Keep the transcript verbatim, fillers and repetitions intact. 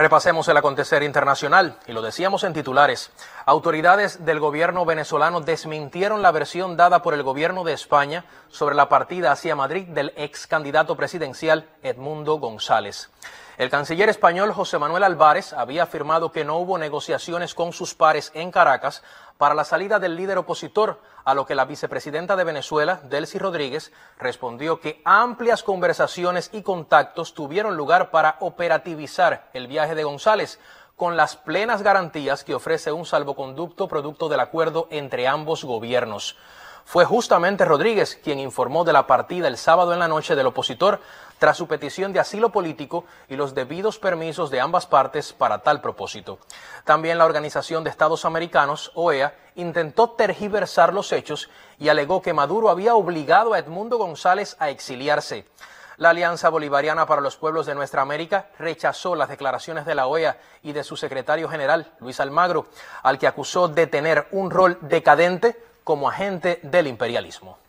Repasemos el acontecer internacional, y lo decíamos en titulares. Autoridades del gobierno venezolano desmintieron la versión dada por el gobierno de España sobre la partida hacia Madrid del ex candidato presidencial Edmundo González. El canciller español José Manuel Álvarez había afirmado que no hubo negociaciones con sus pares en Caracas para la salida del líder opositor, a lo que la vicepresidenta de Venezuela, Delcy Rodríguez, respondió que amplias conversaciones y contactos tuvieron lugar para operativizar el viaje de González, con las plenas garantías que ofrece un salvoconducto producto del acuerdo entre ambos gobiernos. Fue justamente Rodríguez quien informó de la partida el sábado en la noche del opositor tras su petición de asilo político y los debidos permisos de ambas partes para tal propósito. También la Organización de Estados Americanos, O E A, intentó tergiversar los hechos y alegó que Maduro había obligado a Edmundo González a exiliarse. La Alianza Bolivariana para los Pueblos de Nuestra América rechazó las declaraciones de la O E A y de su secretario general, Luis Almagro, al que acusó de tener un rol decadente como agente del imperialismo.